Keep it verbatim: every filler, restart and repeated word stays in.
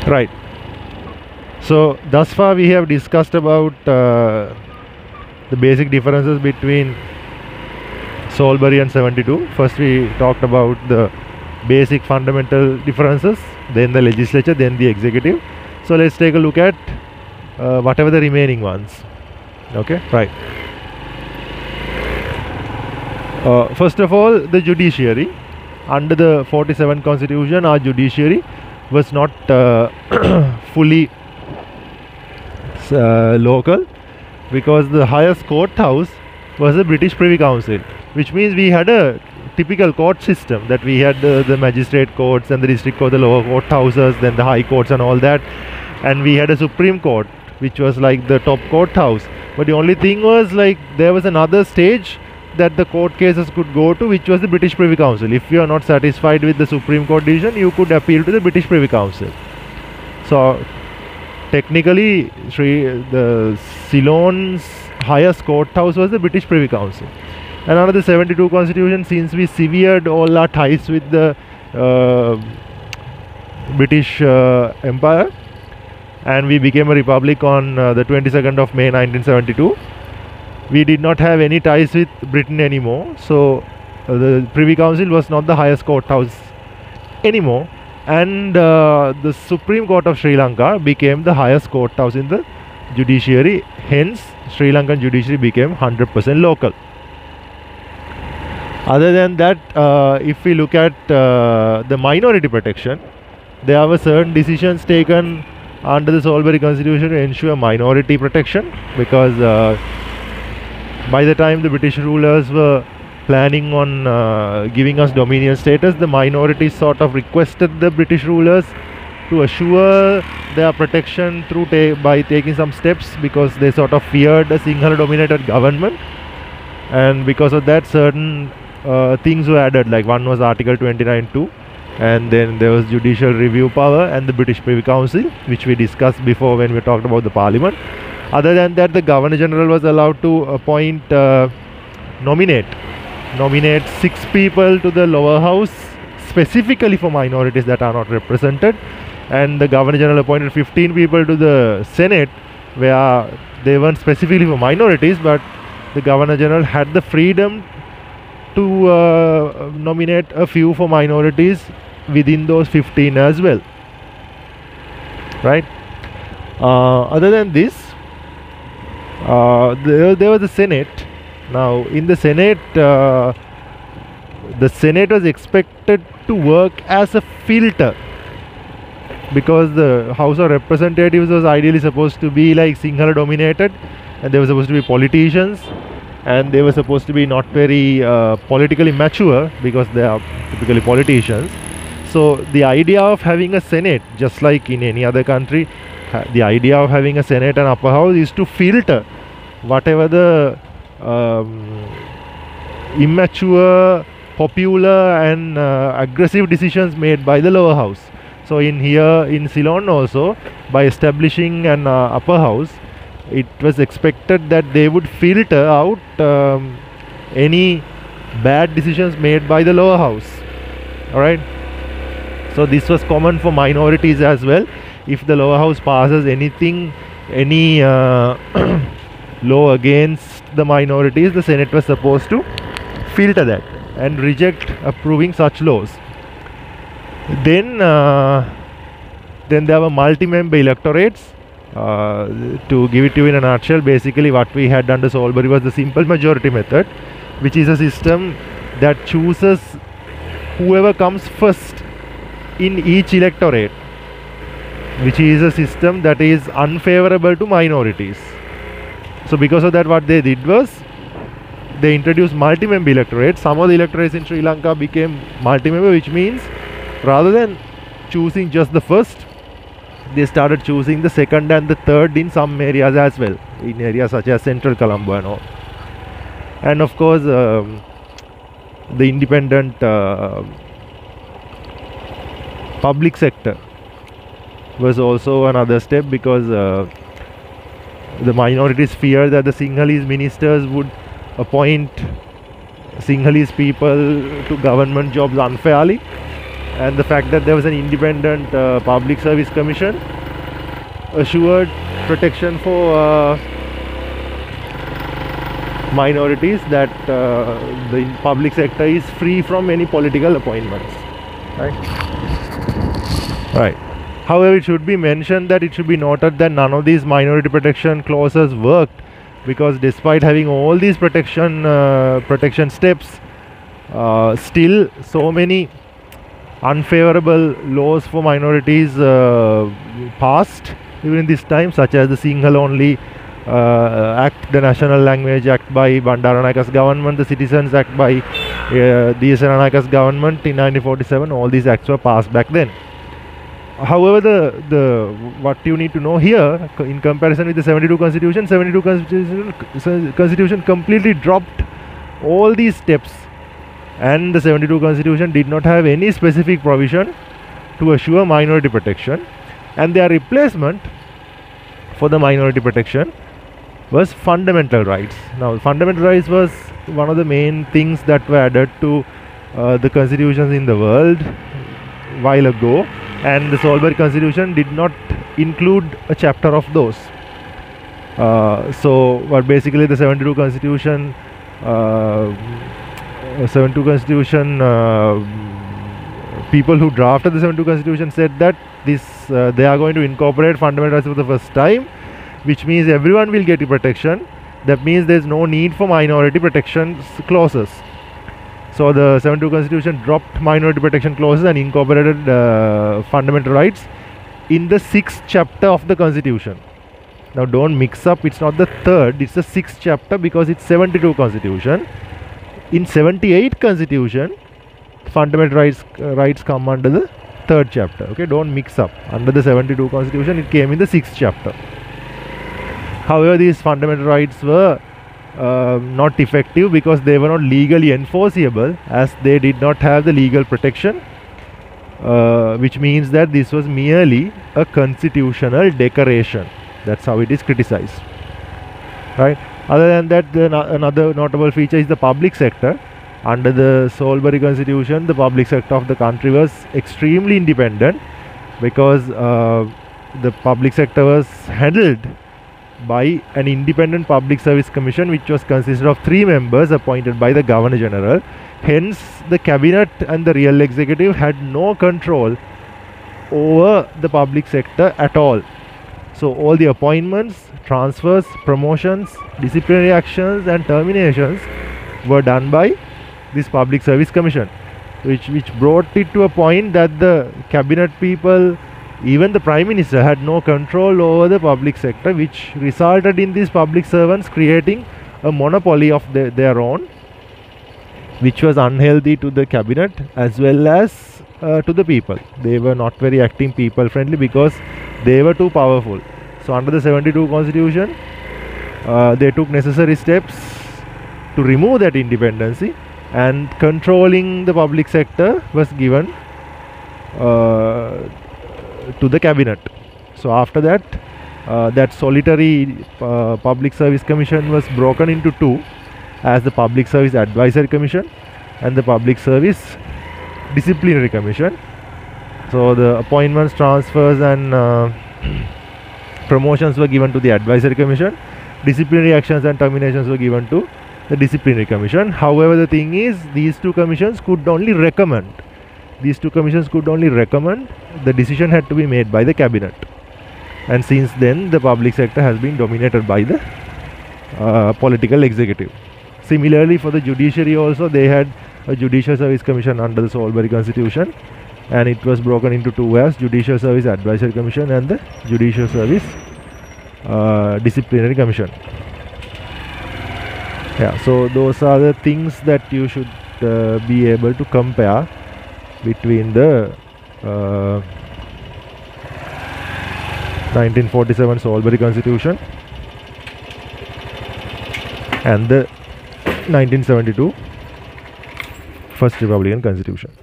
Right. So thus far we have discussed about uh, the basic differences between Salisbury and seventy-two. First we talked about the basic fundamental differences, then the legislature, then the executive. So let's take a look at uh, whatever the remaining ones. Okay, right. Uh, first of all, the judiciary. Under the forty-seventh Constitution, our judiciary was not uh, fully uh, local, because the highest courthouse was the British Privy Council, which means we had a typical court system, that we had uh, the magistrate courts and the district court, the lower courthouses, then the high courts and all that, and we had a Supreme Court, which was like the top courthouse. But the only thing was, like, there was another stage that the court cases could go to, which was the British Privy Council. If you are not satisfied with the Supreme Court decision, you could appeal to the British Privy Council. So technically, Sri, the Ceylon's highest courthouse was the British Privy Council. And under the seventy-two Constitution, since we severed all our ties with the uh, British uh, Empire, and we became a republic on uh, the twenty-second of May nineteen seventy-two, we did not have any ties with Britain anymore. So uh, the Privy Council was not the highest courthouse anymore, and uh, the Supreme Court of Sri Lanka became the highest courthouse in the judiciary. Hence, Sri Lankan judiciary became one hundred percent local. Other than that, uh, if we look at uh, the minority protection, there were certain decisions taken under the Salisbury Constitution to ensure minority protection, because uh, by the time the British rulers were planning on uh, giving us dominion status, the minorities sort of requested the British rulers to assure their protection through ta by taking some steps, because they sort of feared a Sinhala dominated government. And because of that, certain uh, things were added, like one was Article twenty-nine two, and then there was judicial review power and the British Privy Council, which we discussed before when we talked about the Parliament. Other than that, the Governor General was allowed to appoint, uh, nominate, nominate six people to the lower house, specifically for minorities that are not represented, and the Governor General appointed fifteen people to the Senate, where they weren't specifically for minorities, but the Governor General had the freedom to uh, nominate a few for minorities within those fifteen as well. Right? Uh, other than this, uh, there, there was the Senate. Now, in the Senate, uh, the Senate was expected to work as a filter, because the House of Representatives was ideally supposed to be like Sinhala dominated, and they were supposed to be politicians, and they were supposed to be not very uh, politically mature, because they are typically politicians. So the idea of having a Senate, just like in any other country, the idea of having a Senate and upper house is to filter whatever the um, immature, popular and uh, aggressive decisions made by the lower house. So in here in Ceylon also, by establishing an uh, upper house, it was expected that they would filter out um, any bad decisions made by the lower house. Alright. So this was common for minorities as well. If the lower house passes anything, any uh, law against the minorities, the Senate was supposed to filter that and reject approving such laws. Then, uh, then there were multi-member electorates. Uh, to give it to you in a nutshell, basically what we had under Salisbury was the simple majority method, which is a system that chooses whoever comes first in each electorate, which is a system that is unfavorable to minorities. So because of that, what they did was they introduced multi-member electorates. Some of the electorates in Sri Lanka became multi-member, which means rather than choosing just the first, they started choosing the second and the third in some areas as well, in areas such as Central Colombo and all. And of course, um, the independent uh, public sector was also another step, because uh, the minorities feared that the Sinhalese ministers would appoint Sinhalese people to government jobs unfairly, and the fact that there was an independent uh, public service commission assured protection for uh, minorities, that uh, the public sector is free from any political appointments, right? Right. However, it should be mentioned that it should be noted that none of these minority protection clauses worked, because despite having all these protection uh, protection steps, uh, still so many unfavorable laws for minorities uh, passed during this time, such as the Sinhala only uh, Act, the National Language Act by Bandaranayaka's government, the Citizens Act by uh, D S Ranayaka's government in nineteen forty-seven. All these acts were passed back then. However, the the what you need to know here, in comparison with the seventy-two Constitution, seventy-two Constitution, Constitution completely dropped all these steps, and the seventy-two Constitution did not have any specific provision to assure minority protection, and their replacement for the minority protection was fundamental rights. Now, fundamental rights was one of the main things that were added to uh, the constitutions in the world while ago, and the Salisbury Constitution did not include a chapter of those. Uh, so, but basically the seventy-two Constitution, uh, seventy-two Constitution, uh, people who drafted the seventy-two Constitution said that this uh, they are going to incorporate fundamental rights for the first time, which means everyone will get protection. That means there is no need for minority protection clauses. So the seventy-two Constitution dropped minority protection clauses and incorporated uh, fundamental rights in the sixth chapter of the Constitution. Now don't mix up, it's not the third, it's the sixth chapter, because it's seventy-two Constitution. In seventy-eight Constitution, fundamental rights uh, rights come under the third chapter. Okay, don't mix up. Under the seventy-two Constitution, it came in the sixth chapter. However, these fundamental rights were Uh, not effective because they were not legally enforceable, as they did not have the legal protection, uh, which means that this was merely a constitutional decoration. That's how it is criticized, right? Other than that, the no another notable feature is the public sector. Under the Salisbury Constitution, the public sector of the country was extremely independent, because uh, the public sector was handled by an independent public service commission, which was consisted of three members appointed by the Governor General. Hence, the cabinet and the real executive had no control over the public sector at all. So all the appointments, transfers, promotions, disciplinary actions and terminations were done by this public service commission, which which brought it to a point that the cabinet people, even the Prime Minister, had no control over the public sector, which resulted in these public servants creating a monopoly of the, their own, which was unhealthy to the cabinet as well as uh, to the people. They were not very acting people friendly because they were too powerful. So under the seventy-two Constitution, uh, they took necessary steps to remove that independency, and controlling the public sector was given uh, to the cabinet. So after that, uh, that solitary uh, public service commission was broken into two, as the Public Service Advisory Commission and the Public Service Disciplinary Commission. So the appointments, transfers and uh, promotions were given to the Advisory Commission. Disciplinary actions and terminations were given to the Disciplinary Commission. However, the thing is, these two commissions could only recommend. These two commissions could only recommend. The decision had to be made by the cabinet. And since then, the public sector has been dominated by the uh, political executive. Similarly, for the judiciary also, they had a Judicial Service Commission under the Salisbury Constitution, and it was broken into two as Judicial Service Advisory Commission and the Judicial Service uh, Disciplinary Commission. Yeah, so those are the things that you should uh, be able to compare between the uh, nineteen forty-seven Salisbury Constitution and the nineteen seventy-two First Republican Constitution.